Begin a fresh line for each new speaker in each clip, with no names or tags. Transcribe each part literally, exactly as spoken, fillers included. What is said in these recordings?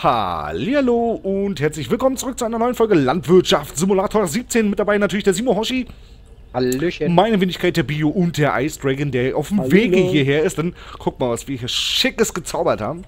Hallihallo und herzlich willkommen zurück zu einer neuen Folge Landwirtschaft Simulator siebzehn. Mit dabei natürlich der Simo Hoshi.
Hallöchen.
Meine Wenigkeit der Bio und der Ice Dragon, der auf dem
Hallo.
Wege hierher ist. Dann guck mal, was wir hier Schickes gezaubert haben.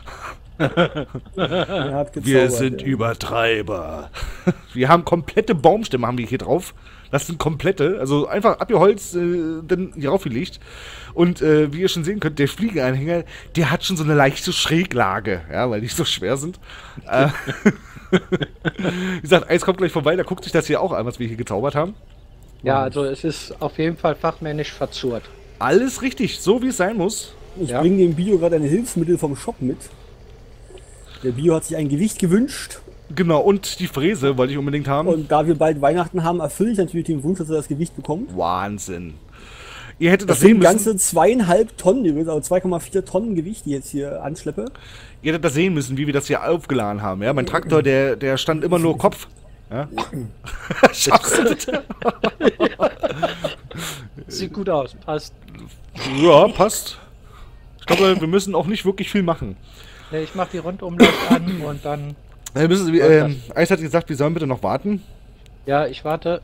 Er hat gezaubert,
Wir sind
ja.
Übertreiber. Wir haben komplette Baumstämme haben wir hier drauf. Das sind komplette, also einfach abgeholzt, äh, dann hier raufgelegt. Und äh, wie ihr schon sehen könnt, der Fliegenanhänger, der hat schon so eine leichte Schräglage, ja, weil die so schwer sind. äh, wie gesagt, Eis kommt gleich vorbei, da guckt sich das hier auch an, was wir hier gezaubert haben.
Ja, also es ist auf jeden Fall fachmännisch verzurrt.
Alles richtig, so wie es sein muss.
Ich
Ja.
bringe dem Bio gerade ein Hilfsmittel vom Shop mit. Der Bio hat sich ein Gewicht gewünscht.
Genau, und die Fräse wollte ich unbedingt haben.
Und da wir bald Weihnachten haben, erfülle ich natürlich den Wunsch, dass er das Gewicht bekommt.
Wahnsinn. Ihr hättet das,
Das
sehen
sind
müssen.
ganze zweieinhalb Tonnen übrigens, also zwei Komma vier Tonnen Gewicht, die ich jetzt hier anschleppe.
Ihr hättet das sehen müssen, wie wir das hier aufgeladen haben. Ja, mein Traktor, der, der stand immer nur Kopf. Ja? Schaffst du das?
Sieht gut aus, passt.
Ja, passt. Ich glaube, wir müssen auch nicht wirklich viel machen.
Ne, Ich mach die Rundumlauf an und dann...
Wir müssen, äh, Eis hat gesagt, wir sollen bitte noch warten,
Ja, ich warte.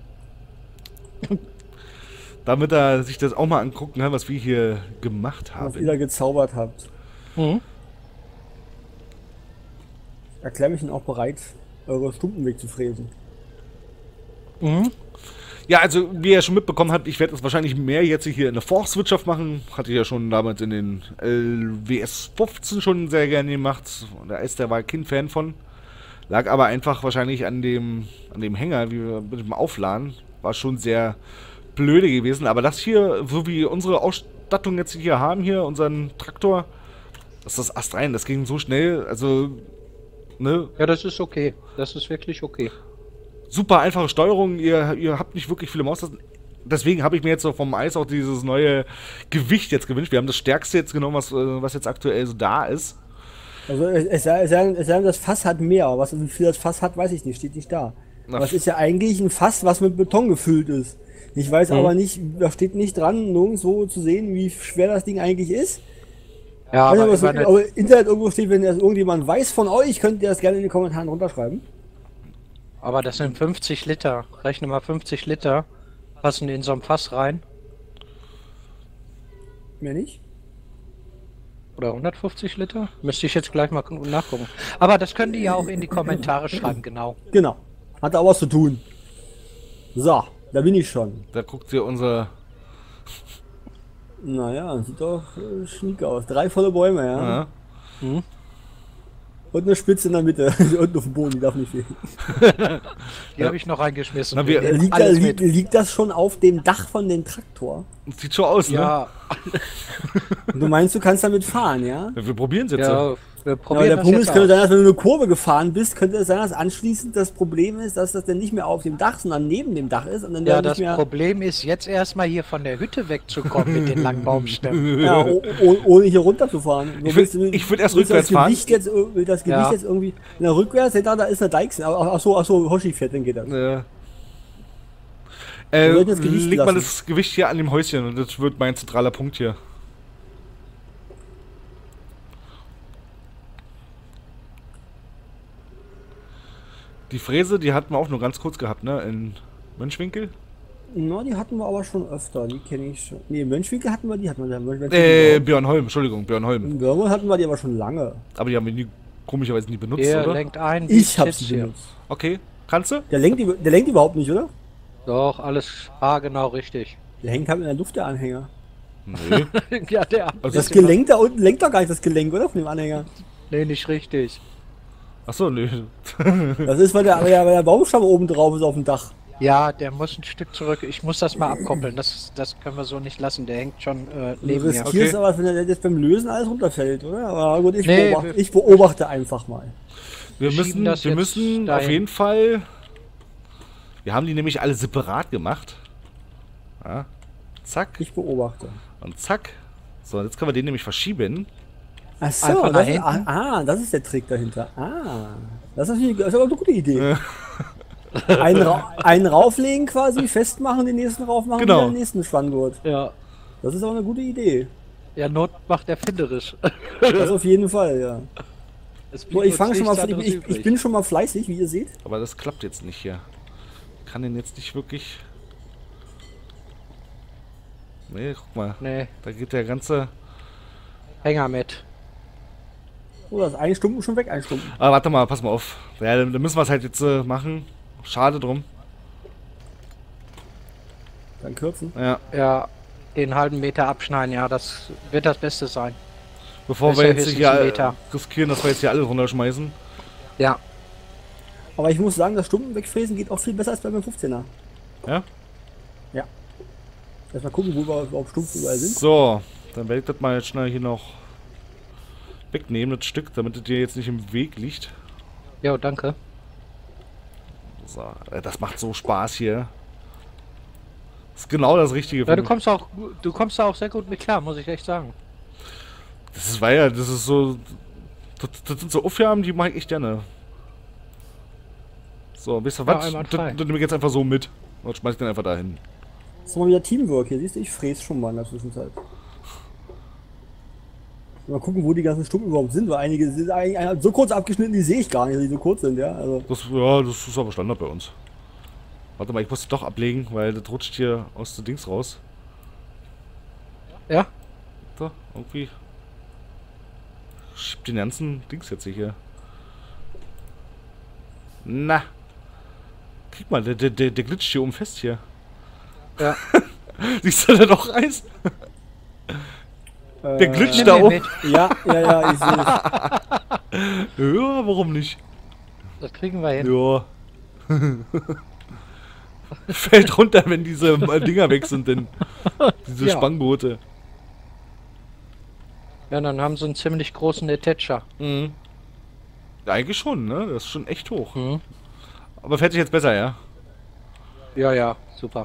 damit er sich das auch mal angucken kann, was wir hier gemacht
Was ihr
haben.
da gezaubert habt.
Mhm.
Ich erkläre mich dann auch bereit, eure Stumpen wegzufräsen.
Mhm.
Ja, also wie ihr schon mitbekommen habt, ich werde das wahrscheinlich mehr jetzt hier in der Forstwirtschaft machen. Hatte ich ja schon damals in den L W S fünfzehn schon sehr gerne gemacht. Und da ist der war kein Fan von. Lag aber einfach wahrscheinlich an dem, an dem Hänger, wie wir mit dem Aufladen. War schon sehr blöde gewesen. Aber das hier, so wie unsere Ausstattung jetzt hier haben, hier, unseren Traktor, das ist das astrein, das ging so schnell. Also, ne,
Ja, das ist okay. Das ist wirklich okay.
super einfache Steuerung, ihr, ihr habt nicht wirklich viele Maustasten. Deswegen habe ich mir jetzt so vom Eis auch dieses neue Gewicht jetzt gewünscht. Wir haben das stärkste jetzt genommen, was, äh, was jetzt aktuell so da ist.
Also es, es, sei- es, sei- es sei denn, das Fass hat mehr, aber was, wie viel das Fass hat, weiß ich nicht, steht nicht da.
Na,
Aber es ist ja eigentlich ein Fass, was mit Beton gefüllt ist. Ich weiß
Mhm.
aber nicht, da steht nicht dran, nirgendwo zu sehen, wie schwer das Ding eigentlich ist.
Ja,
Wenn
aber,
aber so,
immer ne-
aber Internet irgendwo steht, wenn das irgendjemand weiß von euch, könnt ihr das gerne in den Kommentaren runterschreiben.
aber das sind fünfzig Liter. Rechne mal fünfzig Liter. Passen in so ein Fass rein.
Mehr nicht?
Oder hundertfünfzig Liter? Müsste ich jetzt gleich mal nachgucken. Aber das könnt ihr ja auch in die Kommentare schreiben, genau.
Genau. Hat auch was zu tun. So, da bin ich schon.
Da guckt ihr unser.
Naja, sieht doch äh, schniek aus. Drei volle Bäume, ja.
Ja.
Hm?
Und eine Spitze in der Mitte. Die unten auf dem Boden, die darf nicht fehlen.
Die habe ich noch reingeschmissen.
Na, wir-
Wir nehmen
Liegt, da,
alles
liegt,
mit.
liegt das schon auf dem Dach von dem Traktor?
Sieht schon aus, ne?
Ja,
Und du meinst, du kannst damit fahren, ja?
Ja, wir probieren es jetzt.
ja, wir
Ja,
probieren
aber der
das
Punkt
jetzt
ist, könnte
aus.
sein, dass wenn du eine Kurve gefahren bist, könnte es sein, dass anschließend das Problem ist, dass das dann nicht mehr auf dem Dach, sondern neben dem Dach ist und dann
Ja,
der
das
nicht mehr
Problem ist, jetzt erstmal hier von der Hütte wegzukommen mit den langen Baumstämmen.
ja, oh, oh, ohne hier runterzufahren. Du
Ich
willst-
würd- ich würd erst
willst du
rückwärts
das
fahren.
Gewicht jetzt, ir- will das Gewicht
Ja.
jetzt irgendwie in der Rückwärts, da, da ist eine Deichsel. Achso, achso, Hoshi fährt, dann geht das.
Ja.
Wir
Äh,
sollten das Gewicht
leg mal
lassen.
das Gewicht hier an dem Häuschen und das wird mein zentraler Punkt hier. Die Fräse, die hatten wir auch nur ganz kurz gehabt, ne? In Mönchwinkel?
Na, die hatten wir aber schon öfter, die kenne ich schon. Ne, Mönchwinkel hatten wir, die hatten wir. Mönchwinkel
Äh, Björnholm, Entschuldigung, Björnholm.
in Börmel hatten wir die aber schon lange.
Aber die haben wir nie, komischerweise nie benutzt,
Der
oder?
lenkt ein. wie
Ich hab
Tits
sie
hier.
benutzt.
Okay, kannst du?
Der lenkt, die- der lenkt überhaupt nicht, oder?
Doch, alles ah, genau richtig.
Der hängt halt in der Luft, der Anhänger.
Nee.
ja, der.
Also
Das Gelenk da unten lenkt doch gar nicht das Gelenk, oder? Von dem Anhänger.
Nee, nicht richtig.
Achso, nö.
Das ist, weil der, weil der, weil der Baumstamm oben drauf ist auf dem Dach.
Ja, der muss ein Stück zurück. Ich muss das mal abkoppeln. Das, das können wir so nicht lassen. Der hängt schon äh,
Du
neben mir.
riskierst
Okay.
aber, wenn der jetzt beim Lösen alles runterfällt, oder? Aber gut, ich,
Nee,
beobachte,
wir-
ich beobachte einfach mal.
Wir
Wir
müssen,
schieben das
wir
jetzt
müssen auf
dahin.
jeden Fall. Wir haben die nämlich alle separat gemacht. Ja. Zack
Ich beobachte.
und zack. So, jetzt können wir den nämlich verschieben.
Ach so,
Einfach nach
das ist,
hinten.
ah, das ist der Trick dahinter. Ah, das ist, natürlich, das ist aber eine gute Idee. einen, Ra einen rauflegen quasi, festmachen, den nächsten raufmachen,
Genau.
wieder den nächsten Spanngurt.
Ja.
Das ist auch eine gute Idee.
Ja, Not macht erfinderisch.
Das auf jeden Fall, ja.
Es blieb
So, ich
uns
fange schon mal,
nichts
ich,
anderes
ich, ich
übrig.
bin schon mal fleißig, wie ihr seht.
Aber das klappt jetzt nicht hier. Kann den jetzt nicht wirklich... Nee, guck mal.
Nee,
Da geht der ganze...
Hänger mit.
So, das ist ein Stumpen schon weg, ein Stumpen.
Ah, warte mal, pass mal auf. Ja, dann, dann müssen wir es halt jetzt äh, machen. Schade drum.
Dann kürzen.
Ja.
Ja, den halben Meter abschneiden, ja, das wird das Beste sein.
Bevor
Das
wir
ist ja
jetzt
höchstens
hier
ein
äh,
Meter.
riskieren, dass wir jetzt hier alle runterschmeißen.
Ja,
Aber ich muss sagen, das Stumpen wegfräsen geht auch viel besser als beim fünfzehner.
Ja?
Ja. Erstmal gucken, wo wir überhaupt Stumpen überall sind.
So, dann werde ich das mal jetzt schnell hier noch wegnehmen, das Stück, damit es dir jetzt nicht im Weg liegt.
jo, danke.
So, äh, das macht so Spaß hier. Das ist genau das Richtige für
Ja, du
mich.
kommst auch, du kommst da auch sehr gut mit klar, muss ich echt sagen.
Das ist, weil ja, das ist so... Das, das sind so Aufgaben, die mache ich echt gerne. So, weißt du
Ja,
was?
einwandfrei.
Das, das nehme ich jetzt einfach so mit. Und schmeiß ich dann einfach dahin.
Das ist mal wieder Teamwork hier, siehst du, ich fräse schon mal in der Zwischenzeit. Mal gucken, wo die ganzen Stumpen überhaupt sind, weil einige sind eigentlich so kurz abgeschnitten, die sehe ich gar nicht, weil die so kurz sind, ja. Also,
Das, ja, das ist aber Standard bei uns. Warte mal, ich muss doch ablegen, weil das rutscht hier aus den Dings raus.
Ja,
Da, irgendwie. Schiebt den ganzen Dings jetzt hier. Na. Guck mal, der, der, der, der glitscht hier oben fest hier.
ja.
Siehst du da doch Eis? Der
äh,
glitscht
Nimm
da
den
oben.
mit.
Ja, ja, ja, ich sehe es.
Ja, warum nicht?
Das kriegen wir hin.
Ja. Fällt runter, wenn diese äh, Dinger weg sind, denn diese
Ja.
Spangboote.
Ja, dann haben sie einen ziemlich großen Attacher.
Mhm. Ja, eigentlich schon, ne? Das ist schon echt hoch.
Mhm.
Aber fährt sich jetzt besser, ja?
Ja, ja, super.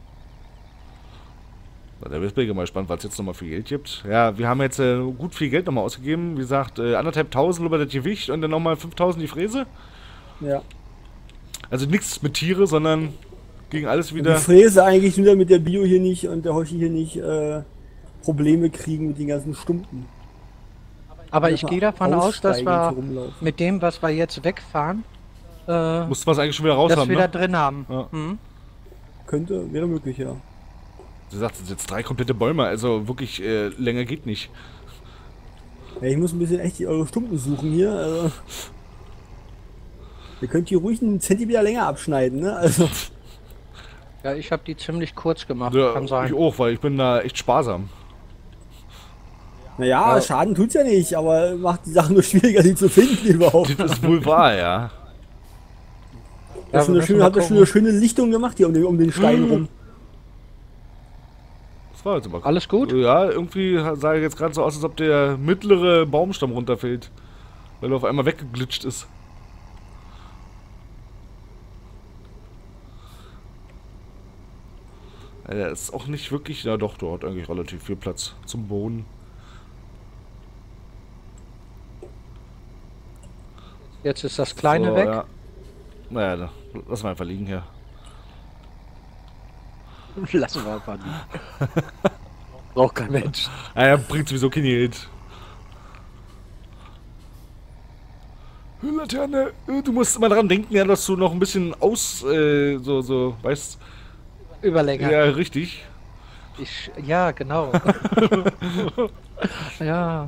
Da bin ich mal gespannt, was es jetzt nochmal für Geld gibt. Ja, wir haben jetzt äh, gut viel Geld nochmal ausgegeben. Wie gesagt, äh, anderthalb tausend über das Gewicht und dann nochmal fünftausend die Fräse.
Ja.
Also nichts mit Tiere, sondern ging alles
Und
wieder.
die Fräse eigentlich nur damit der Bio hier nicht und der Hoshi hier nicht äh, Probleme kriegen mit den ganzen Stumpen.
Aber ich
Erstmal
gehe davon aus, dass
aussteigen,
wir
hier rumlaufen.
mit dem, was wir jetzt wegfahren, äh,
Mussten wir es eigentlich schon wieder raus
das
haben,
wieder
ne?
drin haben.
Ja.
Mhm.
Könnte, wäre möglich, ja.
Sie sagt, es sind jetzt drei komplette Bäume, also wirklich äh, länger geht nicht.
Ja, ich muss ein bisschen echt die eure Stumpen suchen hier. Also. Ihr könnt die ruhig einen Zentimeter länger abschneiden, ne? Also.
Ja, ich habe die ziemlich kurz gemacht,
Ja,
kann sein.
ich auch, weil ich bin da echt sparsam.
Naja,
Ja.
Schaden tut's ja nicht, aber macht die Sache nur schwieriger, die zu finden überhaupt.
Das ist wohl wahr, ja.
Ja,
wir
schon eine
müssen
schöne,
mal
hat das schon
gucken.
eine schöne Lichtung gemacht hier um den, um den Stein rum.
Das war jetzt aber
Alles gut?
Ja, irgendwie sah jetzt gerade so aus, als ob der mittlere Baumstamm runterfällt. Weil er auf einmal weggeglitscht ist. Ja, der ist auch nicht wirklich. Ja, doch, der hat eigentlich relativ viel Platz zum Boden.
Jetzt ist das Kleine
So,
weg.
Ja. Naja, da, lassen wir einfach liegen hier.
Lassen wir einfach liegen. Braucht kein Mensch.
Naja, bringt sowieso kein Geld. Laterne, äh, du musst immer dran denken, ja, dass du noch ein bisschen aus, äh, so, so, weißt.
Überlänger.
Ja, richtig.
Ich, ja, genau. ja.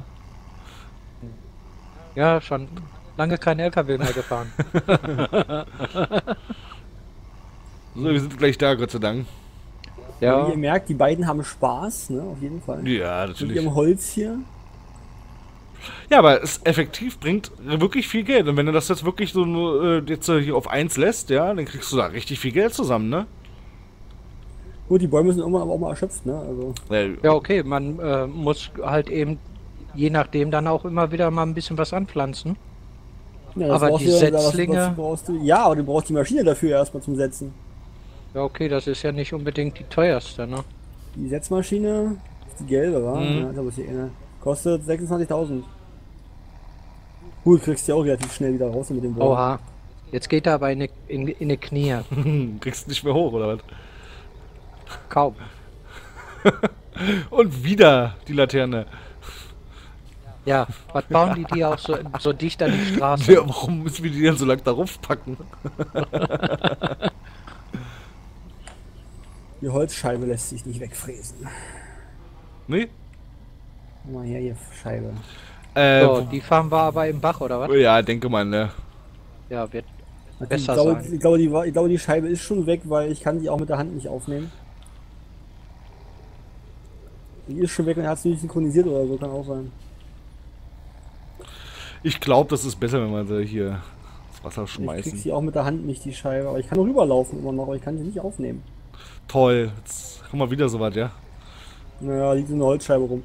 Ja, schon lange kein L K W mehr gefahren.
So, wir sind gleich da, Gott sei Dank.
Ja,
Wie ihr merkt, die beiden haben Spaß, ne? Auf jeden Fall.
Ja,
Mit
natürlich.
ihrem Holz hier.
Ja, aber es effektiv bringt wirklich viel Geld. Und wenn du das jetzt wirklich so nur, äh, jetzt äh, hier auf eins lässt, ja, dann kriegst du da richtig viel Geld zusammen, ne?
Gut, die Bäume sind irgendwann aber auch mal erschöpft, ne? Also.
Weil,
ja, okay, man äh, muss halt eben, je nachdem, dann auch immer wieder mal ein bisschen was anpflanzen.
Ja, das
Aber
brauchst
die
du ja- was-
Setzlinge-
was brauchst du, ja, aber du brauchst die Maschine dafür erstmal zum Setzen.
Ja, okay, das ist ja nicht unbedingt die teuerste, ne?
Die Setzmaschine, die gelbe, war,
Mhm.
ja, da muss ich erinnern, kostet sechsundzwanzigtausend. Gut, kriegst du ja auch relativ schnell wieder raus mit dem Baum.
Oha. Jetzt geht er aber in die, in, in die Knie.
kriegst du nicht mehr hoch, oder was?
Kaum.
Und wieder die Laterne.
Ja, was bauen die die auch so, so dicht an die Straße?
Ja, warum müssen wir die denn so lang darauf packen?
Die Holzscheibe lässt sich nicht wegfräsen.
Nee?
Guck mal her, hier Scheibe.
Äh,
So, die fahren wir aber im Bach, oder was?
ja, denke mal, ne?
Ja, wird
Ich
besser
glaube,
sein.
ich, glaube, die, war- ich glaube, die Scheibe ist schon weg, weil ich kann die auch mit der Hand nicht aufnehmen. Die ist schon weg und er hat sie nicht synchronisiert oder so, kann auch sein.
Ich glaube, das ist besser, wenn wir sie hier ins Wasser
Ich krieg
schmeißen.
sie auch mit der Hand nicht, die Scheibe. Aber ich kann rüberlaufen immer noch, aber ich kann sie nicht aufnehmen.
Toll. Jetzt haben wir wieder so was, ja?
Naja, liegt so eine Holzscheibe rum.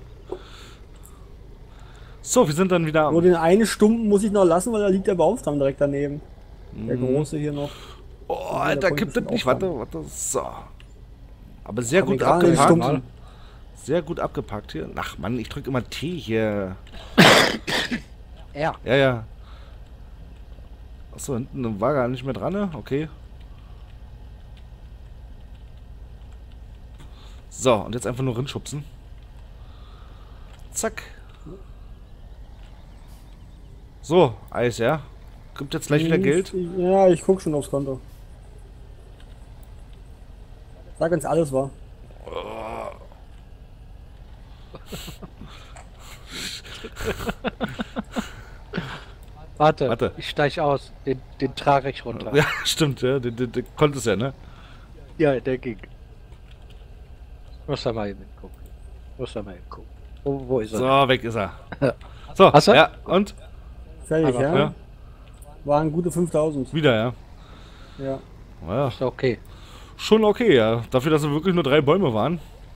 So, wir sind dann wieder
Nur
am...
den einen Stumpen muss ich noch lassen, weil da liegt der Baumstamm direkt daneben. Der große hier noch.
Oh,
der
Alter,
Point
kippt das
bestimmt
nicht.
auffangen.
Warte, warte. So. Aber sehr
Hab
gut
mir gerade den
abgepackt.
Stumpen-
Sehr gut abgepackt hier. Ach Mann, ich drücke immer T hier.
Ja,
Ja, ja. Achso, hinten war gar nicht mehr dran, ne? Okay. So, und jetzt einfach nur rinschubsen. Zack. So, Eis, ja. Gibt jetzt gleich wieder Geld.
Ich, ja, ich guck schon aufs Konto. Sag, wenn's alles war.
warte,
Warte.
ich steig aus. Den, den trage ich runter.
Ja, stimmt, ja. Du, du, du konntest ja, ne?
Ja, der ging. Muss da mal eben gucken. Muss da mal eben gucken. Wo, wo ist er?
So, weg ist er. So,
Hast du?
ja, und?
Fertig,
Aber-
ja?
Ja,
Waren gute fünftausend.
wieder, ja.
Ja.
Ja,
Ist okay.
schon okay, ja. Dafür, dass es wirklich nur drei Bäume waren.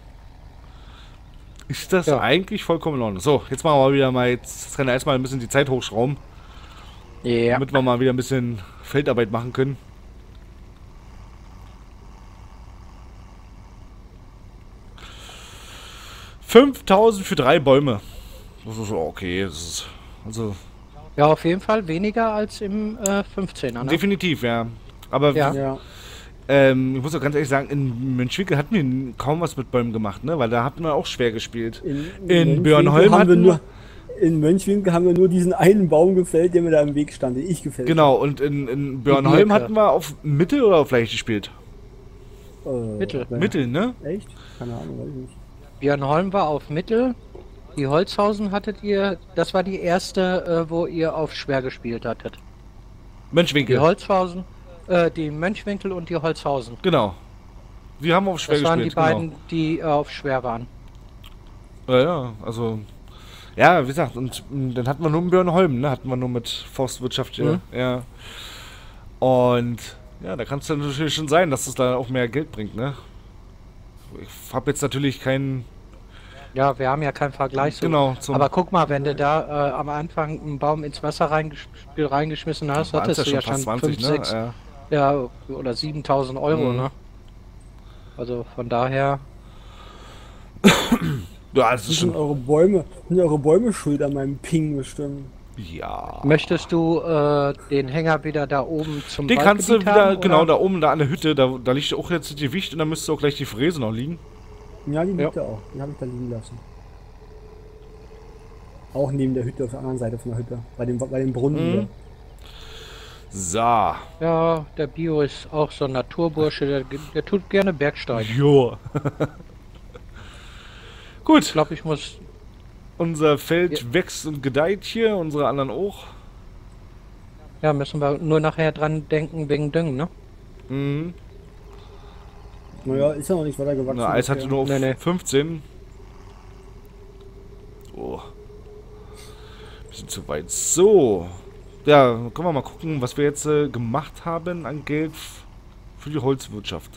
Ist das
Ja.
eigentlich vollkommen in Ordnung. So, jetzt machen wir wieder mal, jetzt kann er erstmal ein bisschen die Zeit hochschrauben,
Ja.
damit wir mal wieder ein bisschen Feldarbeit machen können. fünftausend für drei Bäume. Das ist okay. Das ist, also,
Ja, auf jeden Fall weniger als im äh, fünfzehner. Ne?
definitiv, ja. Aber
Ja.
Ja.
ähm, ich muss auch ganz ehrlich sagen, in Mönchwinkel hatten wir kaum was mit Bäumen gemacht, ne? Weil da hatten wir auch schwer gespielt.
In,
In
Mönchwinkel
Björnholm
haben wir
hatten
nur. In Mönchwinkel haben wir nur diesen einen Baum gefällt, der mir da im Weg stand, den ich gefällt
Genau, und in, in Björnholm
Birke.
hatten wir auf Mittel oder auf leicht gespielt?
habe. Äh,
Mittel.
ja.
Mittel, ne?
Echt? Keine Ahnung, weiß ich nicht.
Björnholm war auf Mittel. Die Holzhausen hattet ihr, das war die erste, äh, wo ihr auf schwer gespielt hattet. Die
Mönchwinkel.
Holzhausen, äh, die Mönchwinkel und die Holzhausen.
Genau. Wir haben auf schwer
Das waren die
gespielt,
beiden, die äh, auf schwer waren.
genau. Ja, ja, also. Ja, wie gesagt, und mh, dann hatten wir nur in Björnholm, ne? Hatten wir nur mit Forstwirtschaft, ja.
Mhm.
ja. Und ja, da kann es dann natürlich schon sein, dass es da auch mehr Geld bringt, ne? Ich habe jetzt natürlich keinen.
Ja, wir haben ja keinen Vergleich. So.
Genau, zum.
Aber guck mal, wenn du da äh, am Anfang einen Baum ins Wasser reingesch reingeschmissen hast,
waren's
hattest du ja schon
fast zwanzig,
fünf, sechs,
ne?
ja, oder siebentausend Euro,
Mhm.
ne? Also von daher,
Ja, ja, das ist
Sind
schon.
eure Bäume, sind eure Bäume schuld an meinem Ping bestimmt?
Ja.
möchtest du äh, den Hänger wieder da oben zum
Den kannst du
Waldgebiet
wieder,
haben,
genau,
oder?
da oben, da an der Hütte, da, da liegt auch jetzt die Gewicht und da müsste auch gleich die Fräse noch liegen.
Ja, die liegt
Ja.
da auch. Die habe ich da liegen lassen. Auch neben der Hütte, auf der anderen Seite von der Hütte. Bei dem, bei dem Brunnen.
Mhm.
wieder.
So.
Ja, der Bio ist auch so ein Naturbursche, der, der tut gerne Bergsteigen.
Jo.
Ich
Gut,
glaube, ich muss.
unser Feld
Ja.
wächst und gedeiht hier, unsere anderen auch.
Ja, müssen wir nur nachher dran denken wegen Düngen, ne?
Mhm.
Naja, ist ja noch nicht weiter gewachsen.
Na, Eis hatte
bisher.
nur auf
Nee, nee.
fünfzehn. Oh. Bisschen zu weit. So. Ja, können wir mal gucken, was wir jetzt äh, gemacht haben an Geld f- für die Holzwirtschaft.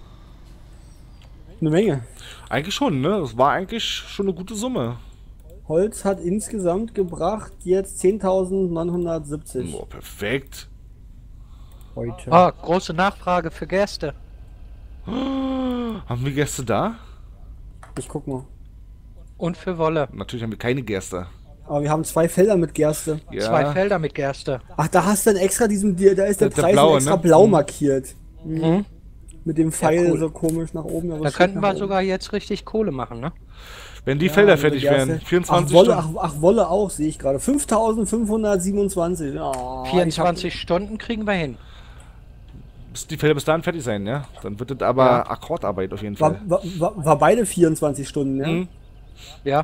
Eine Menge.
Eigentlich schon, ne? Das war eigentlich schon eine gute Summe.
Holz hat insgesamt gebracht jetzt zehntausendneunhundertsiebzig
Boah, perfekt.
heute.
Ah, große Nachfrage für Gäste.
Haben wir Gäste da?
Ich guck mal.
Und für Wolle.
Natürlich haben wir keine Gäste.
Aber wir haben zwei Felder mit Gerste.
Ja.
Zwei Felder mit Gerste.
Ach, da hast du dann extra diesen, da ist der,
Der- der
Preis
blaue,
extra
ne?
blau
Mhm.
markiert.
Mhm.
Mit dem Pfeil
cool.
so komisch nach oben. aber
Da
es steht
könnten
nach
wir
oben.
sogar jetzt richtig Kohle machen, ne?
Wenn die
Ja,
Felder
also
fertig
Gerste.
wären,
Ach
vierundzwanzig
Wolle,
Stunden.
ach, ach, Wolle auch, sehe ich gerade. fünftausendfünfhundertsiebenundzwanzig. Oh,
vierundzwanzig Stunden kriegen wir hin.
Bis die Felder bis dahin fertig sein, ja? Dann wird das aber
Ja.
Akkordarbeit auf jeden
War,
Fall.
war, war, war beide vierundzwanzig Stunden, ja?
Mhm.
Ja.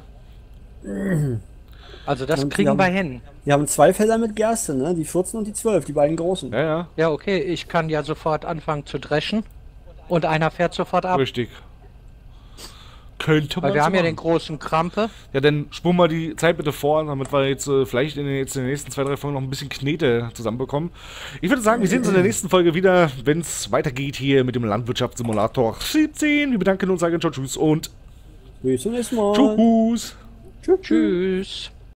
Also das
Und die
kriegen
haben-
wir hin.
Wir haben zwei Felder mit Gerste, ne? Die vierzehn und die zwölf, die beiden großen.
Ja, ja,
Ja, okay, ich kann ja sofort anfangen zu dreschen. Und einer fährt sofort ab.
richtig. Könnte man
Weil wir
so
haben ja
machen.
den großen Krampe.
Ja, dann spulen wir die Zeit bitte vor, damit wir jetzt äh, vielleicht in den, jetzt in den nächsten zwei, drei Folgen noch ein bisschen Knete zusammenbekommen. Ich würde sagen, wir sehen uns in der nächsten Folge wieder, wenn es weitergeht hier mit dem Landwirtschaftssimulator siebzehn. Wir bedanken uns, sagen ciao, tschüss und
Bis zum nächsten Mal.
tschüss.
Tschüss.
Tschüss.